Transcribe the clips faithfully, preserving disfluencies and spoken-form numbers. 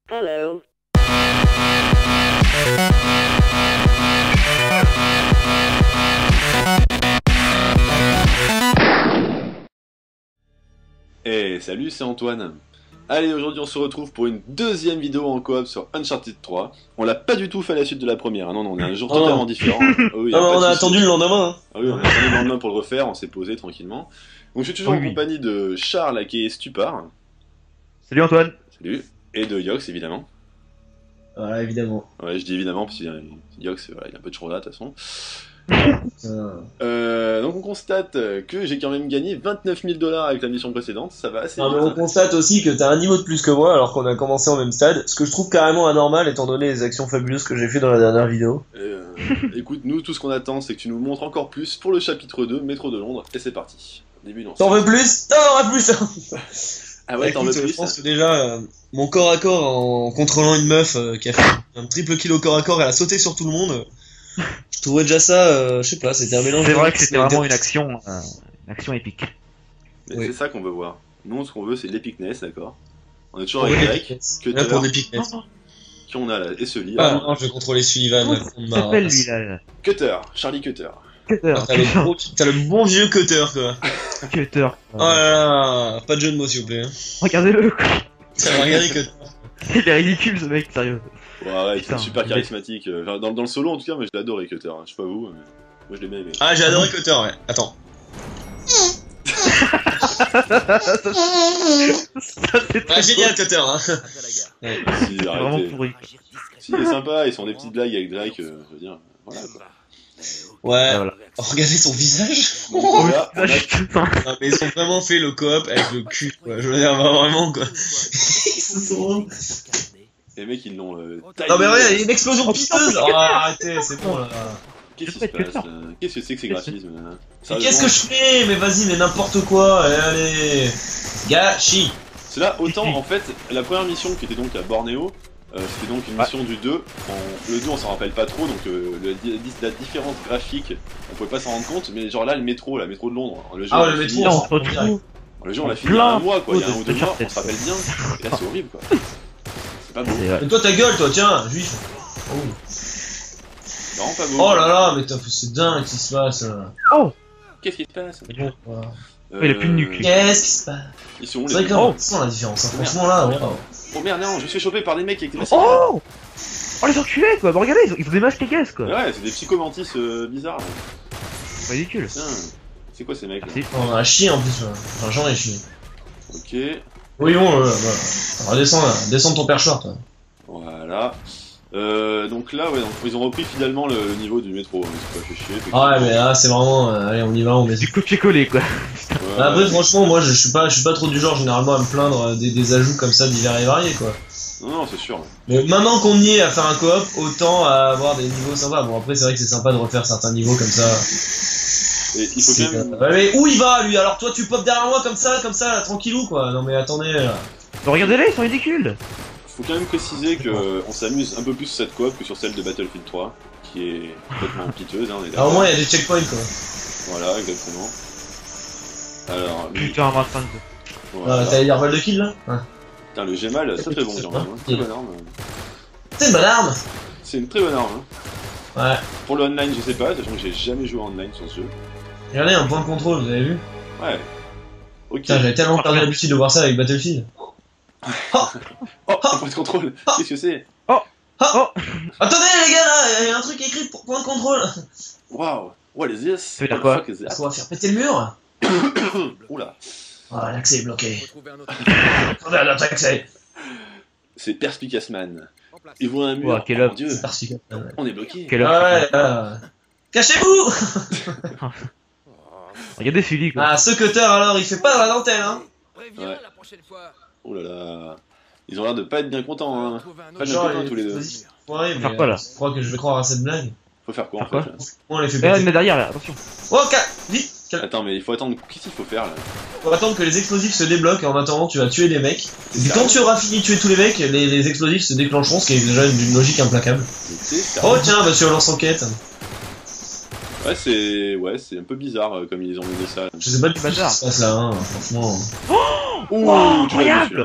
Hello. Et salut, c'est Antoine. Allez, aujourd'hui on se retrouve pour une deuxième vidéo en coop sur Uncharted trois. On l'a pas du tout fait à la suite de la première, hein. non, non, on est un jour Oh. totalement différent. Oh, oui, y a Non, pas on de a souci. attendu le lendemain. Hein. Ah oui, on a attendu le lendemain pour le refaire, on s'est posé tranquillement. Donc je suis toujours Oui, en oui. compagnie de Charles qui est Stupar. Salut Antoine. Salut. Et de Yox évidemment. Voilà, évidemment. Ouais, je dis évidemment parce que euh, Yox, voilà, il a un peu de chourda de toute façon. Putain. Euh, donc on constate que j'ai quand même gagné vingt-neuf mille dollars avec la mission précédente, ça va assez Non, mais vite. on constate aussi que t'as un niveau de plus que moi alors qu'on a commencé au même stade, ce que je trouve carrément anormal étant donné les actions fabuleuses que j'ai fait dans la dernière vidéo. Euh, écoute, nous tout ce qu'on attend c'est que tu nous montres encore plus pour le chapitre deux, Métro de Londres, et c'est parti. Début non. T'en veux plus? T'en auras plus. Ah ouais, t'en veux Écoute, plus je pense que déjà, euh, mon corps à corps en contrôlant une meuf euh, qui a fait un triple kill au corps à corps, elle a sauté sur tout le monde. Je trouvais déjà ça, euh, je sais pas, c'était un mélange. C'est de- vrai que c'était de- vraiment une action, euh, une action épique. Mais Oui. c'est ça qu'on veut voir. Nous, ce qu'on veut, c'est l'épicness, d'accord. On est toujours pour avec des Drake, piquettes. que Là, pour Cutter, des piquettes. qui on a là, et Sully. Ah Ah, non, je vais contrôler Sullivan. Comment la con de il ma s'appelle race. lui là Cutter, Charlie Cutter. Cutter. Ah, T'as le, gros- t'as le bon vieux cutter quoi. Cutter. Oh là là, pas de jeu de mots s'il vous plaît. hein. Regardez-le quoi. Ça va regarder cutter. Il est ridicule ce mec, sérieux. Ouais, ouais, il est Putain, super il est- charismatique. Euh, enfin, Dans, dans le solo, en tout cas, moi je l'ai adoré, Cutter. hein. Je sais pas vous, mais moi je l'ai bien aimé. Ah, j'ai adoré cutter, ouais. Attends. Ça c'est Ah, très génial cutter, hein. Si, beau. Vraiment arrêtez. pourri. Si, il est sympa, ils sont des petites blagues avec Drake, euh, je veux dire. Voilà quoi. Ouais. Ah, voilà. Oh, regardez son visage. Donc, Oh, là, on ça, a- je- putain. Non, mais ils ont vraiment fait le coop avec le cul, quoi. Je veux dire, vraiment, quoi. Ils se sont... les mecs, ils l'ont. Euh, Non, mais taillé. regarde, il y a une explosion Oh, piteuse. Oh, arrêtez, c'est bon, là. Qu'est-ce qui Je se peux être passe Cutter. là Qu'est-ce que c'est que ces graphismes là Mais qu'est-ce que je fais? Mais vas-y, mais n'importe quoi. Allez, allez. Gachi. C'est là, autant en fait, la première mission qui était donc à Bornéo, euh, c'était donc une Ouais. mission du deux. En- Le deux, on s'en rappelle pas trop, donc euh, le- la différence graphique, on pouvait pas s'en rendre compte, mais genre là, le métro, la métro de Londres, le jeu, Ah, on le l'a métro, fini- Là, on on se s'en retrouve. le jeu, on l'a en fini il y a un plein mois, quoi, il y a un de ou deux mois, on Uncharted. se rappelle bien, et là, c'est horrible, quoi. C'est pas beau, C'est vrai. Mais toi, ta gueule, toi, tiens, juif. Oh, c'est vraiment pas beau. oh là là, mais t'as- c'est dingue ce qui se passe. là. Oh. Qu'est-ce qui se passe Bon, voilà. Euh, il a plus de nuque. Qu'est-ce qui se passe? Ils sont où C'est les vrai que mecs là, on sent la différence. hein. Franchement, là, waouh. Oh merde, non, je me suis fait choper par des mecs avec des masques. Oh. Oh les enculés quoi. Bah regardez, ils ont, ils ont des masques dégueulasses quoi. Ouais, c'est des psychomantis euh, bizarres. là. C'est ridicule. Putain, c'est quoi ces mecs là Merci. On a chié en plus, là. Enfin, j'en ai chié. Ok, Oui, bon, euh, voilà. Alors, descends, là. Descends de ton perchoir, toi. voilà. Euh, donc là, ouais, donc, ils ont repris finalement le, le niveau du métro, hein, c'est pas fait chier. Ah ouais, effectivement. mais là, c'est vraiment. euh, allez, on y va, on met. Du copier-coller quoi. Ouais, Après, franchement, moi, je suis pas, je suis pas trop du genre généralement à me plaindre euh, des, des ajouts comme ça divers et variés, quoi. non, non, c'est sûr. Mais maintenant qu'on y est à faire un coop, autant à avoir des niveaux sympas. Bon, après, c'est vrai que c'est sympa de refaire certains niveaux comme ça. Et il faut C'est- quand même. Ouais, mais où il va, lui? Alors, toi, tu pop derrière moi comme ça, comme ça, là, tranquillou, quoi. Non, mais attendez, là. Bah regardez-les, ils sont ridicules. Faut quand même préciser que euh, on s'amuse un peu plus sur cette coop que sur celle de Battlefield trois, qui est complètement piteuse, hein, on est Alors, d'accord. au moins, il y a des checkpoints, quoi. Voilà, exactement. Alors, lui, Putain, vingt-cinq. voilà. Ah, t'as les balles de kill, là? Ouais. Putain, le Gemal, c'est très bon, quand même. Hein. Très bonne arme. C'est une bonne arme! C'est une très bonne arme. Hein. Ouais. Pour le online, je sais pas, sachant que j'ai jamais joué en online sur ce jeu. Regardez, un point de contrôle, vous avez vu? Ouais. Ok. Putain, j'avais tellement perdu l'habitude de voir ça avec Battlefield. Oh, un point de contrôle. Qu'est-ce que c'est? Attendez, les gars, là, il y a un truc écrit pour point de contrôle. Waouh. What is this? Ça veut dire What the quoi fuck is Est-ce that? qu'on va faire péter le mur? Oula. Ah, l'accès est bloqué. Attendez, notre accès. C'est Perspicace Man. Il voit un mur. Ouah, quel oh, homme. mon dieu. C'est parti, quand même. On est bloqué. Quelle Ouais, heure. là. Cachez-vous! Regardez Sully quoi. Ah, ce cutter, alors, il fait pas la dentelle, hein. Ouais. Oh là là. Ils ont l'air de pas être bien contents, hein. Pas bien Genre, contents les- tous les deux. vas-y. Ouais, Faire mais quoi, là? euh, je crois que je vais croire à cette blague. Faut faire quoi en Faire fait quoi là On les fait Eh, péter. mais derrière là, attention. Oh, ca... vite! cal- Attends, mais il faut attendre. Qu'est-ce qu'il faut faire là? Faut attendre que les explosifs se débloquent et en attendant, tu vas tuer des mecs. Et puis quand tu auras fini de tuer tous les mecs, les, les explosifs se déclencheront, ce qui est déjà une logique implacable. C'est ça. Oh, tiens, monsieur lance-enquête. Ouais, c'est ouais, c'est un peu bizarre euh, comme ils ont mis ça. Je sais pas du tout ce qui Bazar. se passe là, hein, franchement. Ouh, Wow, tu l'as vu, incroyable. celui-là.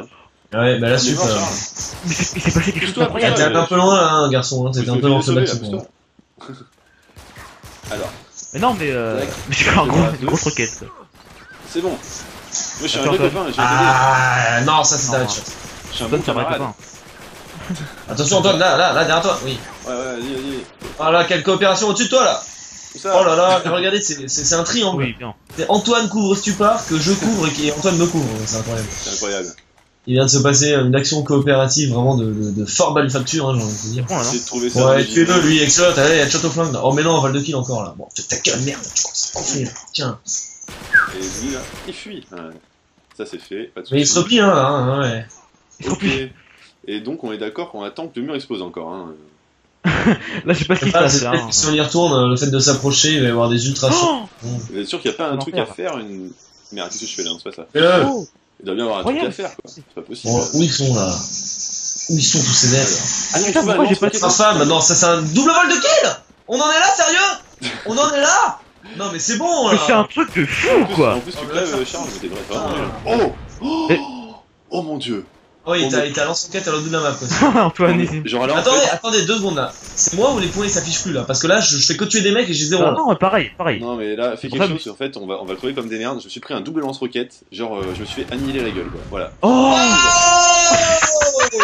Ouais, bah là, Mais sup. non, euh, Charles. Mais c'est- il s'est passé quelque chose Pousse-toi, Ah, d'incroyable. t'es un peu loin là, hein, garçon, hein, t'étais un peu dans ce Sauver, là, bâtiment. pousse-toi. Alors, Mais non, mais euh. Tac. Mais c'est pas un Je gros, vois, une grosse roquette. c'est bon. Moi, je suis un Attends, vrai attends. copain, j'ai été Ah, non, ça c'est Non. un headshot. Je suis un bon Antoine, c'est un vrai camarade. copain. Attention, Antoine, là, là, là, derrière toi, oui. Ouais, ouais, vas-y, vas-y. Ah là, quelle coopération au-dessus de toi là. Tout ça. Oh là là, mais regardez, c'est c'est- c'est un triangle. Oui, bien. C'est Antoine couvre Stupar, que je couvre et qui- et Antoine me couvre, c'est incroyable. C'est incroyable. Il vient de se passer une action coopérative vraiment de, de, de fort belle facture, hein, j'ai envie de te dire. Bon, là, non J'ai trouvé ça. Ouais, original. tuez-le lui, excellent, allez, il y a shot au flingue là. Oh mais non, vol de kill encore là. Bon, fais ta gueule, merde, tu commences à t'enfuir, tiens. Et lui, là, il fuit. Ouais. Ça, c'est fait. Pas de Mais il se soucis. replie hein, là, hein, ouais. Il se Ok. replie. Et donc, on est d'accord qu'on attend que le mur explose encore. Hein. Là, je sais pas ce qui se Ah, passe c'est là. peut-être que si on y retourne, le fait de s'approcher, il va y avoir des ultra Oh Vous êtes sûr qu'il n'y a pas un Un truc enfer. à faire une... Merde, qu'est-ce que je fais là? Non, c'est pas ça. Euh, Oh Il doit bien avoir un truc Incroyable. à faire, quoi. C'est pas possible. bon, où ils sont là? Où ils sont tous ces devs? Ah non, il Putain, faut pourquoi un j'ai pas lance-roquette. Infâme, non, ça c'est un double vol de kill! On en est là, sérieux? On en est là? Non mais c'est bon Mais c'est un là! truc de En fou plus, quoi. en plus, tu Oh, crèves, là, Charles, mais t'es vrai. Ah. Oh oh, Mais- oh mon dieu. Oh, il t'a il t'a lancé une quête à l'autre bout de la map quoi. Antoine, ici. Genre là, en Attendez, fait... attendez, deux secondes là. C'est moi ou les points ils s'affichent plus là? Parce que là, je, je fais que tuer des mecs et j'ai zéro. Non, là. non, pareil, pareil. Non, mais là, fais Pour quelque ça, chose, en fait, on va, on va le trouver comme des merdes. Je me suis pris un double lance-roquette. Genre, euh, je me suis fait annihiler la gueule, quoi. Voilà. Oh Oh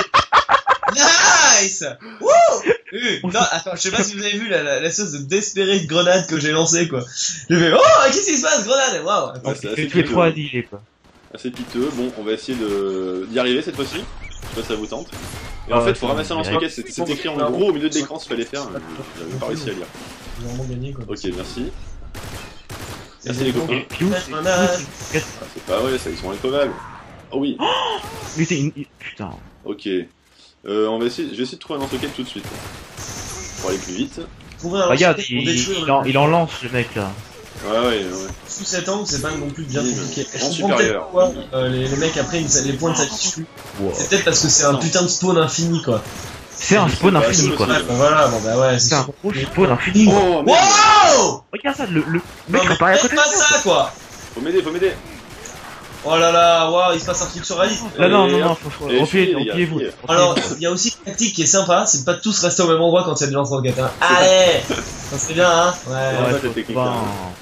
Nice! Wouh! Euh, Non, attends, je sais pas si vous avez vu la, la, la sauce de désespérée grenade que j'ai lancée quoi. J'ai fait, oh, qu'est-ce qui se passe, grenade? Waouh! Ouais, c'est Tu assez fais tuer piteux. trois annihilés quoi. Assez piteux. Bon, on va essayer de d'y arriver cette fois-ci. Je sais pas si ça vous tente. Et en Ah fait, ouais, faut ça ramasser un me lance-roquette. C'est c'est écrit en gros au milieu de l'écran s'il fallait faire. euh, J'avais pas réussi à lire. J'ai vraiment gagné quoi. Ok, merci. Merci les copains. Et puis où c'est- où c'est- Ah, c'est pas vrai, ça, ils sont incroyables. Oh oui, Mais c'est une. Putain. ok. Euh, on va essayer, je vais essayer de trouver un lance-roquette tout de suite. Pour aller plus vite. Trouver un Regarde, lance-roquette il, pour détruire il le- en, il en lance le mec là. Ouais, ouais, ouais. Sous cet angle, c'est pas non plus bien Bim. compliqué. Je En comprends peut-être supérieur. pourquoi euh, les, les mecs après ils- les points ne s'affichent plus. Wow. C'est peut-être parce que c'est un Non. putain de spawn infini quoi. C'est un spawn Bah, infini c'est quoi. possible. Ouais, bah voilà, bon bah ouais, C'est un sûr. gros spawn infini. Oh, merde. Wow! Regarde ça, le, le Non mec mais apparaît à faites côté de pas nous. ça quoi! Faut m'aider, faut m'aider. Oh là là, waouh, il se passe un truc sur la liste. Là, non, Et non, non, hop. faut, faut, Et repliez- fuyez, les gars, repliez-vous. fuyez. Alors, il y a aussi une tactique qui est sympa, c'est de pas tous rester au même endroit quand il y a des lance-roquettes. Hein. Allez! Ça serait bien, hein? Ouais. Ouais, Ouais, cette faut technique, pas- là.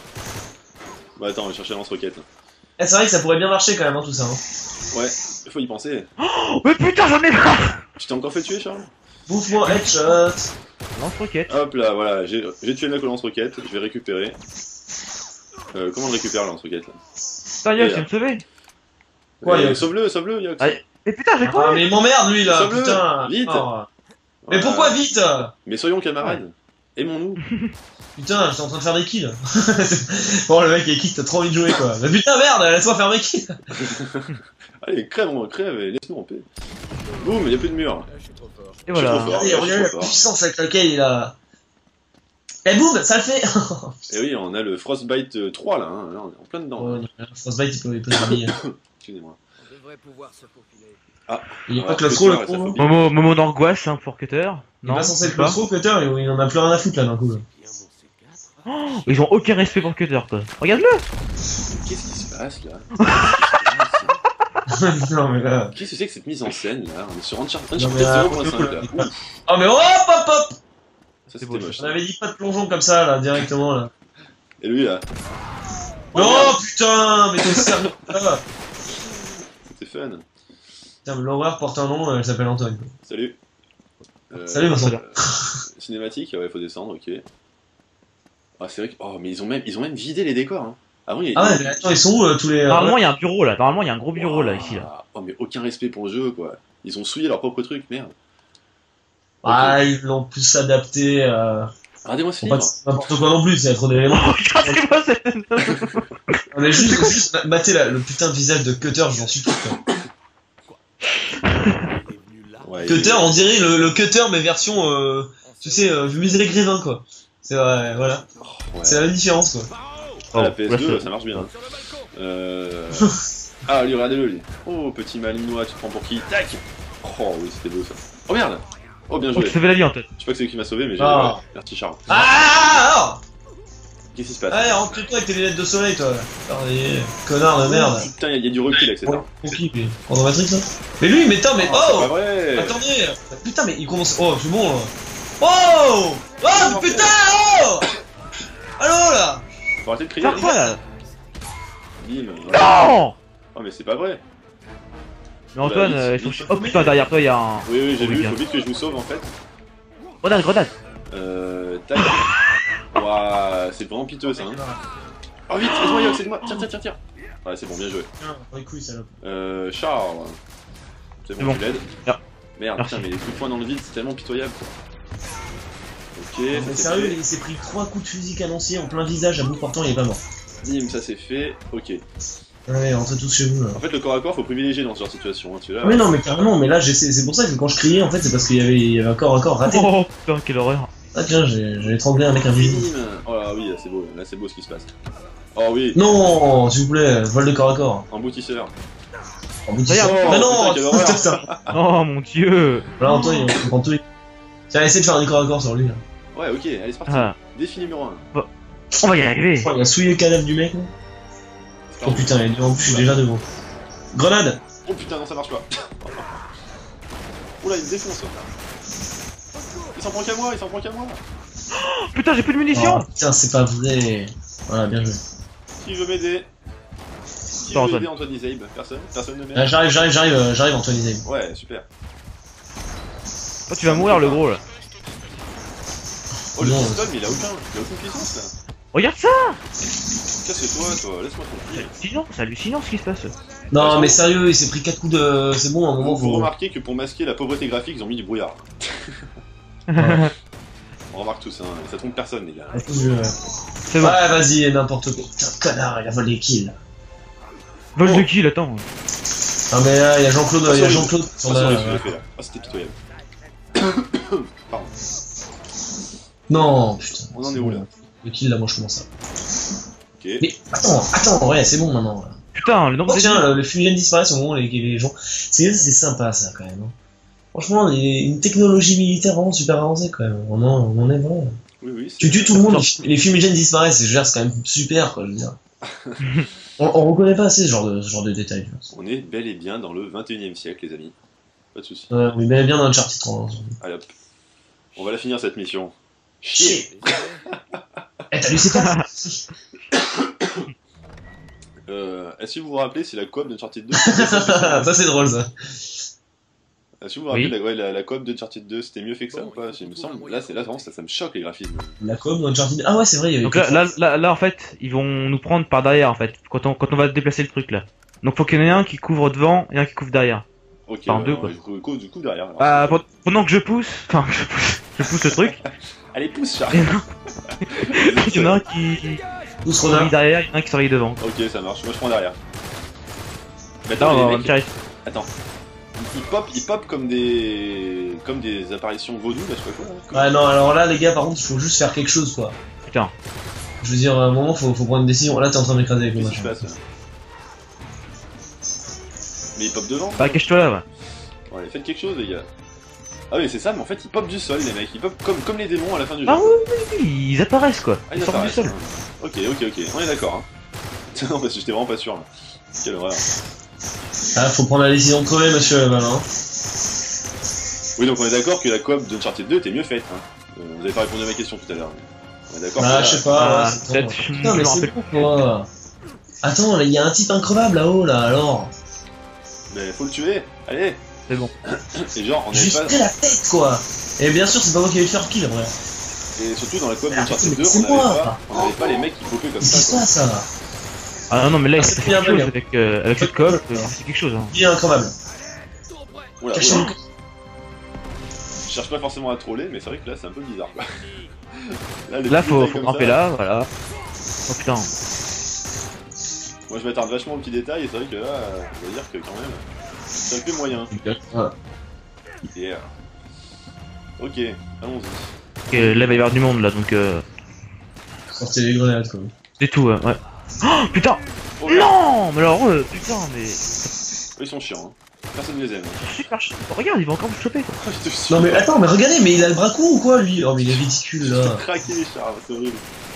Bah attends, on va chercher un lance-roquette. Eh, c'est vrai que ça pourrait bien marcher quand même, hein, tout ça. Hein. Ouais, faut y penser. Oh, mais putain, j'en ai marre. Tu t'es encore fait tuer, Charles? Bouffe-moi headshot! Lance-roquette. Hop là, voilà, j'ai j'ai tué le mec au lance-roquette, je vais récupérer. Euh, comment on récupère le lance-roquette là? Putain, Yox, tu me sauver. Quoi, Euh, Yox? Sauve-le, sauve-le, Yox. Allez. Mais putain, j'ai Ah, quoi mais il m'emmerde lui là, Sauve-le, putain! vite. Oh. Mais Voilà. pourquoi vite? Mais soyons camarades. Aimons-nous. Putain, j'étais en train de faire des kills. Bon, le mec est kick, t'as trop envie de jouer quoi. Mais putain, merde, laisse-moi faire mes kills. Allez, crève, on crève et laisse-nous en paix. Boum, il y a plus de mur. Et voilà. Je suis trop fort. Regardez, regardez la trop fort. puissance avec laquelle il a. Eh boum, ça le fait! Et oui, on a le Frostbite euh, trois là, hein. Là, on est en plein dedans. Oh, Frostbite, il peut, il peut se rhabiller. Excusez-moi. On devrait pouvoir se faufiler. Il est Ouais, pas plus claustro le tard, ça con. fait hein. bien. Moment, moment d'angoisse hein, pour Cutter. Il est Non, pas censé être pas. claustro, Cutter, il en a plus rien à foutre là d'un coup. là. Bien mon C quatre. Oh, ils ont aucun respect pour Cutter quoi. Regarde-le. Qu'est-ce qui se passe là? Non mais là. Qu'est-ce que c'est que cette mise en scène là? On est sur Uncharted Non, Uncharted mais, euh, zéro point cinq là. on- Ouf, Oh mais hop hop hop! ça C'est c'était beau, moche. On avait dit pas de plongeon comme ça là, directement là. Et lui là, Oh putain, mais t'es sérieux là? c'était fun. Putain, mais l'horreur porte un nom, elle s'appelle Antoine. quoi. Salut. Euh, Salut Vincent. euh, cinématique, ouais, faut descendre, ok. Ah, c'est vrai que. Oh, mais ils ont même, ils ont même vidé les décors. Hein. Avant, il y a Ah ouais, mais attends, ils sont où euh, tous les. Normalement, il y a un bureau là. Normalement, il y a un gros bureau là, ici là. Oh, mais aucun respect pour le jeu, quoi. Ils ont souillé leur propre truc, merde. Ah, ils l'ont plus adapté. Euh... Regardez-moi ce Faut pas livre. que c'est n'importe quoi non plus, c'est trop d'éléments. Regardez-moi cette. On est juste, juste ma- mater la- le putain de visage de Cutter, j'en suis tout. Quoi. Il est venu là. Ouais, Cutter, on dirait le, le Cutter, mais version, euh, tu sais, euh, musée les Grévins, quoi. C'est vrai, voilà. ouais. C'est la même différence, quoi. Ah, la Oh, P S là, deux, c'est- ça marche bien. Euh... ah, lui, regardez-le, lui. Oh, petit malinois, tu te prends pour qui? Tac. Oh, oui, c'était beau ça. Oh merde. Oh, bien Oh, joué. tu savais la vie en tête. Je sais pas que c'est lui qui m'a sauvé, mais j'ai. Ah. ouais, merci Charles. Ah, alors Qu'est-ce qui se passe? Allez, rentre-toi avec tes lunettes de soleil, toi. Allez, connard de merde. Putain, il y, a du recul avec cette arme. Pour qui, lui? Prendre Matrix, là? Mais lui, mais attends, mais Oh, c'est oh! pas vrai. Attendez! Putain, mais il commence. Oh, c'est bon, là. Oh! Oh, putain! Oh! Allô, là! Faut arrêter de crier. Faire quoi là? Bim. Voilà. Non. Oh, mais c'est pas vrai. Mais Antoine, Bah, euh, vite, il faut que je- vite. Oh putain, derrière toi, il y a un. Oui, oui, j'ai Oh, vu, putain. faut vite que je vous sauve en fait. Grenade, grenade. Euh. Tac. Ouah, c'est vraiment piteux ça. Hein. Oh, vite, aide-moi, Yox, aide-moi. Tire, tire, tire, tire. Ouais, c'est bon, bien joué. Tiens, prends les couilles, salope. Euh. Charles. C'est C'est bon, bon. tu l'aides. Ah. Merde, Merci. putain, mais les coups de poing dans le vide, c'est tellement pitoyable quoi. Ok, Mais ça c'est sérieux, fait. il s'est pris trois coups de fusil canoncier en plein visage à bout portant, il est pas mort. Bim, ça c'est fait. Ok. Allez, rentrez tous chez vous, là. En fait, le corps à corps, faut privilégier dans ce genre de situation. Hein. Tu Ah, mais non, mais carrément, mais là, j'essaie- c'est pour ça que quand je criais, en fait, c'est parce qu'il y avait, il y avait un corps à corps raté. Oh putain, quelle horreur. Ah, tiens, j'ai j'ai étranglé un mec invisible. Bim. Oh là oui, là c'est beau, là c'est beau ce qui se passe. Oh oui, Non, s'il vous plaît, vol de corps à corps. emboutisseur. En bout de Regarde, Mais oh, non, putain, quelle horreur. putain. Oh mon dieu. Là, Antoine, il prend tout. Tiens, essaie de faire des corps à corps sur lui, là. Ouais, ok, allez, c'est parti. Ah. Défi numéro un. On va y arriver. Oh, il a souillé le cadavre du mec, là. Oh putain, il est devant, je suis déjà devant. Grenade! Oh putain, non, ça marche pas. Oula, il me défonce. Il s'en prend qu'à moi, il s'en prend qu'à moi. Putain, j'ai plus de munitions. Oh, putain, c'est pas vrai. Voilà, bien joué. Qui veut m'aider? Qui Non, veut Antoine. aider Antoine Izabe? Personne? Personne ne Ah, m'aide? j'arrive, j'arrive, j'arrive, euh, j'arrive, Antoine Izabe. Ouais, super. Oh, tu vas mourir le gros là. Oh, le Non, pistolet, mais il a aucun, il a aucune puissance là. Regarde ça. Casse-toi, toi, laisse-moi tranquille. Hallucinant, c'est hallucinant ce qui se passe. Non, mais sérieux, il s'est pris quatre coups de. C'est bon, à un moment, Vous faut. remarquez que pour masquer la pauvreté graphique, ils ont mis du brouillard. On remarque tout ça, hein. Ça trompe personne, les gars. Ouais, C'est bon. vas-y, n'importe quoi. Putain, connard, il a volé des kills. Vol Oh. de kill, attends. Ah, mais là, il y a Jean-Claude, il y a Jean-Claude. Ah, sur c'est la- horrible ce que j'ai fait là. Ah, c'était pitoyable. Pardon. Non, putain. On en est où là? Le kill, là, moi, je commence ça. Ok. Mais attends, attends, ouais, c'est bon maintenant. Là. Putain, le nombre Oh, d'ennemis. tiens, le, le fumigène disparaît au moment où les, les gens. C'est c'est sympa, ça, quand même. Hein. Franchement, les- une technologie militaire vraiment super avancée, quand même. On en, on en est vraiment. Oui, oui. c'est- Tu tues tout le monde, les, les fumigènes disparaissent, je veux dire, c'est quand même super, quoi, je veux dire. on, on reconnaît pas assez ce genre de, ce genre de détails, je pense. On est bel et bien dans le vingt et unième siècle, les amis. Pas de soucis. Ouais, on est bien bien dans Uncharted trois. Hein. Allez hop. On va la finir cette mission. Chier. Eh, t'as lu c'est quoi? Euh, Est-ce que vous vous rappelez, c'est la coop d'Uncharted deux? Ça, c'est drôle, ça. Est-ce que vous vous rappelez Oui. la, ouais, la, la coop d'Uncharted deux, c'était mieux fait que ça ou pas? Il me semble. Là, c'est là vraiment, ça, ça me choque les graphismes. La com dans Uncharted. Ah ouais, c'est vrai, il y avait. Donc là, là, là, là, en fait, ils vont nous prendre par derrière en fait, quand on, quand on va déplacer le truc là. Donc faut qu'il y en ait un qui couvre devant et un qui couvre derrière. Ok, Par ouais, deux, ouais, quoi. Du coup, du coup, du coup, derrière. alors. Bah, pen- pendant que je pousse, enfin, je pousse, je pousse le truc, Allez, pousse, Charles. il y en a- il y en a un qui Tous surveille renards. derrière, il y en a un qui surveille devant. Ok, ça marche. Moi, je prends derrière. Mais Là, attends, on les va me mecs, tirer. attends. Ils, ils pop, ils pop comme des, comme des apparitions vaudou, là, je sais pas quoi. Là, comme- Ouais, non, alors là, les gars, par contre, il faut juste faire quelque chose, quoi. Putain. Je veux dire, à un moment, faut, faut prendre une décision. Là, t'es en train de m'écraser avec le Qu'est-ce qui se machin. passe là? Mais ils pop devant. Bah, cache-toi là, ouais. Ouais, faites quelque chose, les gars. Ah oui, c'est ça, mais en fait, ils pop du sol, les mecs. Ils pop comme, comme les démons à la fin du jeu. Ah oui, oui, oui, ils apparaissent quoi. Ah, Ils ils sortent du apparaissent, sol. hein. Ok, ok, ok. On est d'accord, hein. Non, parce que j'étais vraiment pas sûr, là. Quelle horreur. Ah, faut prendre la décision de crever, monsieur Leval, hein. Oui, donc on est d'accord que la coop d'Uncharted deux était mieux faite, hein. Euh, vous avez pas répondu à ma question tout à l'heure. On est d'accord que Ah, là- je sais pas. Ah, ouais, c'est peut-être, trop. je Putain, me mais c'est rappelle. bon, quoi. Attends, là, il y a un type increvable là-haut, là, alors. Mais faut le tuer, allez. C'est bon. Et genre, on avait Juste pas... pris la tête, quoi. Et bien sûr, c'est pas moi qui vais le faire kill, vrai. Et surtout dans la coop Mais d'Uncharted attends, deux, mais on c'est avait moi. pas... on avait pas les mecs qui popaient comme Qu'est-ce qui se ça, quoi. passe, ça? Ah non, mais là, il Ah, s'est c'est fait bien quelque chose bug. avec, euh, avec cette coop, euh, c'est quelque chose. Hein. Il est increvable. Oula, Cachez-vous. oula. Je cherche pas forcément à troller, mais c'est vrai que là, c'est un peu bizarre, quoi. Là, les Là, petits faut, détails faut comme grimper ça, là, voilà. Oh putain. Moi, je m'attarde vachement aux petits détails, et c'est vrai que là, euh, on va dire que quand même, c'est un peu moyen. Voilà. Yeah. Ok, allons-y. Ok, là, il va y avoir du monde là, donc euh, Sortez les grenades, quoi. c'est tout, ouais. ouais. Oh putain. Oh, Non, mais alors, euh, putain, mais ils sont chiants, hein. Personne ne les aime. super ch... Regarde, il va encore me choper quoi. Oh, je te suis. Non, mais attends, mais regardez, mais il a le bras court ou quoi, lui? Oh, mais il est ridicule, là. Craqué, Charles, c'est horrible.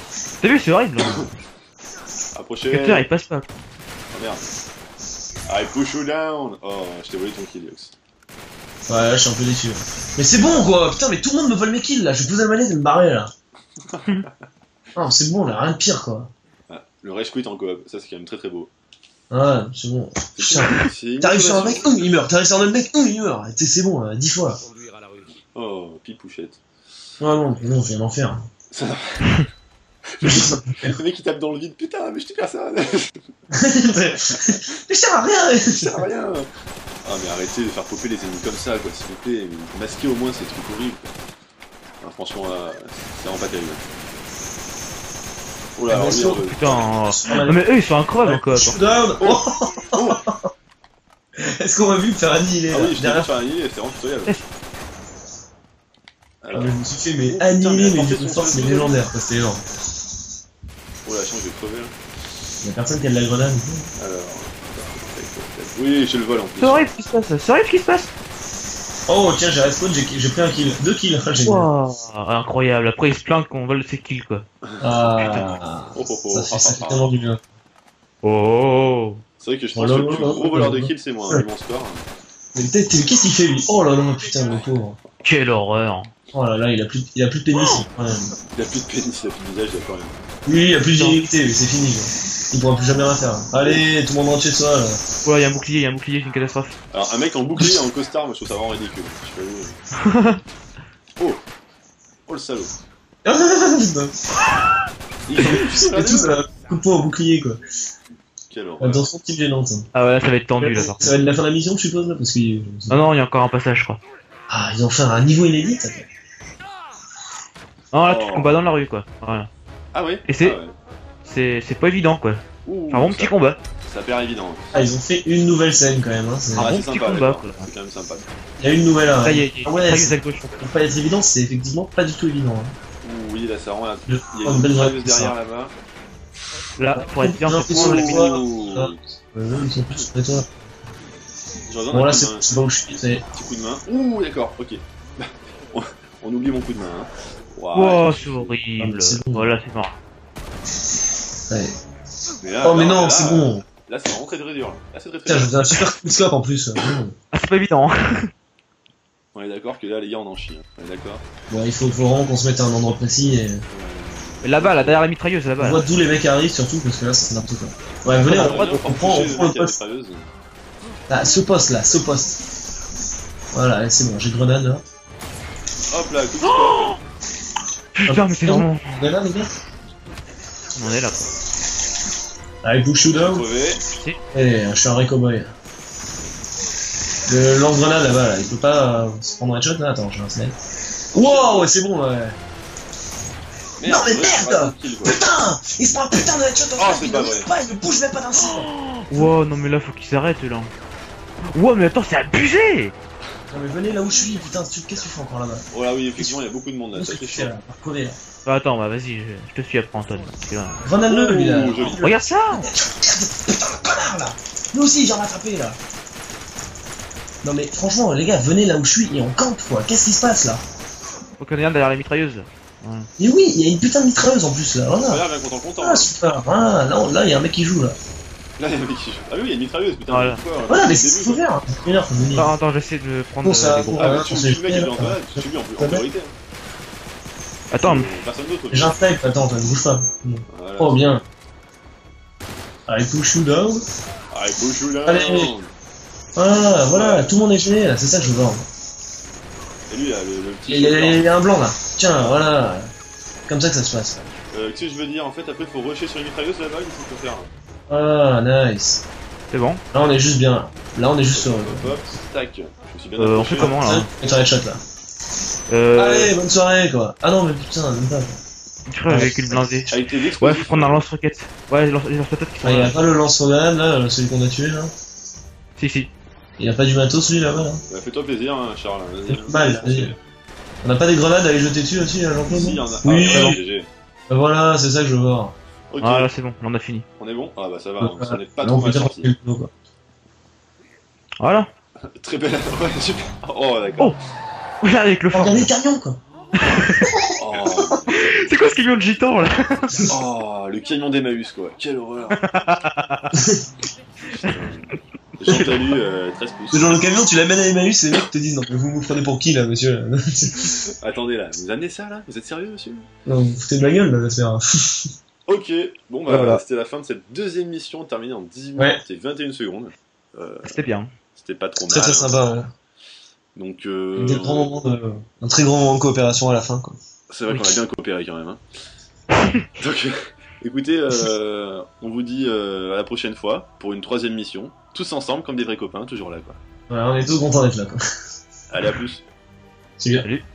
T'as vu, c'est horrible. Approchez. Cutter, il passe pas. Oh merde. I push you down. Oh, je t'ai volé ton kill, Yox. Ouais, là, je suis un peu déçu. Mais c'est bon, quoi. Putain, mais tout le monde me vole mes kills, là. Je vais poser la manette et me barrer, là. Non, c'est bon, là, rien de pire, quoi. Ah, le rage quit en coop, ça c'est quand même très très beau. Ouais, c'est bon. C'est une T'arrives sur un innovation. mec, hum, il meurt. T'arrives sur un autre mec, hum, il meurt. C'est c'est bon, là, dix fois. Conduire à la rue. Oh, pipouchette. Ouais, non, non, c'est un enfer. Ça... Mais le mec il tape dans le vide, putain, mais je t'ai personne. je sers à rien. Ça sert à rien. Ah mais arrêtez de faire popper les ennemis comme ça quoi, s'il vous plaît. Masquez au moins ces trucs horribles. Ah, franchement là, c'est vraiment pas terrible. Oh là, alors lui, euh, Putain. Non, mais eux, ils sont incroyables en coop. Showdown. Oh, oh. Est-ce qu'on m'a vu me faire annihiler Ah là, oui, je t'ai derrière? fait un nid, c'était vraiment tutoriel. Ah, Alors, mais je me suis fait mais putain, annihiler, mais mais apportez d'une son force feu, mais feu. légendaire, quoi, c'était énorme. oh la chance, je vais crever là. Y'a personne qui a de la grenade. Alors, oui, j'ai le vol en plus. C'est horrible ce qui se passe, c'est horrible ce qui se passe. Oh tiens, j'ai respawn, j'ai j'ai pris un kill. Deux kills, ah, génial. Wow, incroyable. Après, il se plaint qu'on vole ses kills, quoi. Ah, Oh, oh, oh. ça fait, ça fait tellement du bien. Oh. C'est vrai que je Oh pense là que le là plus là gros là voleur là de là. kills c'est moi, hein, vu mon score. Mais peut-être, mais qu'est-ce qu'il fait lui? Oh là là, putain, le pauvre. Quelle horreur. Oh là là, il a plus, il a plus de pénis. Ouais. Il a plus de pénis, il a plus de visage, il a plus rien. Lui, il a plus de virilité, c'est fini. Quoi. Il pourra plus jamais rien faire. Allez, tout le monde rentre chez soi là. Ouais, y'a un bouclier, y'a un bouclier, c'est une catastrophe. Alors un mec en bouclier en costard, moi je trouve ça vraiment ridicule. Je sais pas où. Oh. Oh le salaud. Putain. Il est Et tout ça, coup de poing au bouclier quoi. Quelle horreur. Attention, petite gênante. hein. Ah ouais, là, ça va être tendu, là, par Ça va être la fin de la mission, je suppose là, parce que. Non, non, il y a encore un passage, je crois. Ah, ils ont fait un niveau inédit. Ça fait. Non, là, tu Oh. combats dans la rue, quoi. Voilà. Ah ouais. Et c'est- Ah ouais. C'est c'est pas évident, quoi. Ouh, Un bon ça- petit combat. Ça perd évident. Ah, ils ont fait une nouvelle scène quand même. Hein. c'est- Ah Ah, bon c'est petit sympa, combat, d'accord. quoi. C'est quand même sympa. Il y a une nouvelle. Hein. Ça y est, il y Ah a ouais, une c'est- à gauche. pour pas être évident, c'est effectivement pas du tout évident. Hein. Ouh, oui, là ça rend la... Le- Il y a une une belle mitrailleuse vraie- derrière ça. là-bas. Là, pour être bien, Non, c'est ils pour sont- la ouais. pénible. Ouh. Ah. Ouais, ouais, ils sont tous près de toi. J'aurais besoin Bon d'un là, coup de c'est main. c'est pas où je suis. c'est- Petit coup de main. Ouh, d'accord, ok. on, on oublie mon coup de main. Hein. Waouh. Wow, c'est Ah, horrible. mais c'est bon. Voilà, c'est mort. Ouais. Mais là, Oh, mais là, non, là, c'est bon. Là, c'est vraiment très très dur. Là, c'est très très Putain, je dur. faisais un super coup de scope en plus. Mmh. Ah, c'est pas évident. hein. On est d'accord que là, les gars, on en chie. hein. On est d'accord. Bon, il faut, faut vraiment qu'on se mette à un endroit précis et. Mais là-bas, là, derrière la mitrailleuse, On là-bas. voit là. d'où les mecs arrivent surtout parce que là, c'est n'importe quoi. Ouais, venez, on, J'aimerais bien on, prend, on toucher prend le mec à la poste. mitrailleuse. Ah, ce poste là, ce poste. Voilà, c'est bon, j'ai grenade là. Hop là, coup de scope. Putain, mais c'est vraiment. Grenade les gars. On en est là, quoi. Allez, push shooter. Crevé. Eh, je suis un vrai cowboy. Le lance-grenade là-bas, là, il peut pas euh, se prendre un headshot là. Attends, j'ai un snake. Wow, ouais, c'est bon, ouais. Non, mais ouais, merde c'est pas tranquille, quoi. Putain, il se prend un putain de headshot en Oh, face, c'est il pas ne bouge vrai. pas, il ne bouge même pas d'un centime. Wow, non, mais là, faut qu'il s'arrête, là. Wow, mais attends, c'est abusé. Non, mais venez là où je suis, putain, tu- qu'est-ce que tu fais encore là-bas? Oh là, oui, effectivement, il y a beaucoup de monde là. Qu'est-ce Ça que tu fait fais chaud. là? Va crever là. Bah, attends, bah, vas-y, je, je te suis après, Antoine. Tu vois. Grenade-le lui là. Oh, joli. Regarde ça. Putain, le connard là. Lui aussi, il vient m'attraper là. Non, mais franchement, les gars, venez là où je suis et on campe quoi. Qu'est-ce qui se passe là? Faut qu'on ait un derrière la mitrailleuse. Ouais. Mais oui, il y a une putain de mitrailleuse en plus là. Voilà. Regarde, bien content, content. Ah, super. Ah, là, là, il y a un mec qui joue là. Là, il y a un mec qui joue. Ah oui, il y a une mitrailleuse, putain. Voilà. pourquoi, euh, Voilà, mais dès le c'est début, faut quoi. faire. C'est une heure, faut venir. Attends, attends, j'essaie de prendre Bon, euh, ça- des gros. Ah, Ouais, mais tu on tu s'est le mec, il est en fait, balade. là. Tu lui en plus, Ça en va priorité. Attends, Personne d'autre. J'ai un snipe, attends, toi, ne bouge pas. Voilà. Oh, bien. Allez, push you down. Allez, push you down. Allez. Ah, voilà, tout le monde est gêné là, c'est ça que je veux voir. Et lui, là, le, le petit. Il y, a- chauffeur. il y a un blanc là. Tiens, voilà. Comme ça que ça se passe. Euh, tu sais, je veux dire, en fait, après, faut rusher sur une mitrailleuse là-bas, qu'est-ce qu'il faut faire? Ah, nice. c'est bon. Là, on est juste bien. Là, là on est juste sur. Hop, hop, tac. Je me suis bien Euh, on approché. fait comment là? Mettre un headshot là. Euh. Allez, bonne soirée quoi. Ah non, mais putain, même pas. Tu ferais un véhicule blindé. Avec tes Ouais, explosifs. faut prendre un lance-roquette. Ouais, les lance- les lance-roquettes qui sont Ah, il y a là. pas le lance-grenade là, celui qu'on a tué là. Si, si. Il y a pas du matos lui là-bas là. Bah, fais-toi plaisir, hein, Charles. Vas-y. C'est mal, vas-y. On a pas des grenades à les jeter dessus aussi, là, Jean-Claude? Si, il y en a. Oui. Ah, G G. Bah voilà, c'est ça que je veux voir. Ok, Ah, là, c'est bon, on a fini. on est bon? Ah bah ça va, Ouais, hein, on n'est pas Là, trop on peut mal dire qu'on sorti. fait le boulot, quoi. Voilà. Très belle. Ouais, super. Oh, d'accord. Regarde avec le Oh, fort. regardez le camion quoi. Oh. C'est quoi ce camion de gitan là? Oh, le camion d'Emmaüs, quoi. Quelle horreur. Jean-Talu, euh, treize pouces. C'est genre le camion, tu l'amènes à Emmaüs et les mecs te disent non mais vous me prenez pour qui là monsieur? Attendez là, vous amenez ça là? Vous êtes sérieux monsieur? Non vous vous foutez de ma gueule là j'espère. Ok, bon bah Voilà. c'était la fin de cette deuxième mission terminée en dix-huit Ouais. minutes et vingt et une secondes. Euh, C'était bien. C'était pas trop Très mal. très sympa voilà. Donc euh, Des grands moments de... Un très grand moment de coopération à la fin quoi. c'est vrai Oui. qu'on a bien coopéré quand même. Hein. Donc écoutez, euh, on vous dit euh, à la prochaine fois pour une troisième mission. Tous ensemble comme des vrais copains, toujours là quoi. Voilà on est tous contents d'être là quoi. Allez à plus. C'est bien. Salut.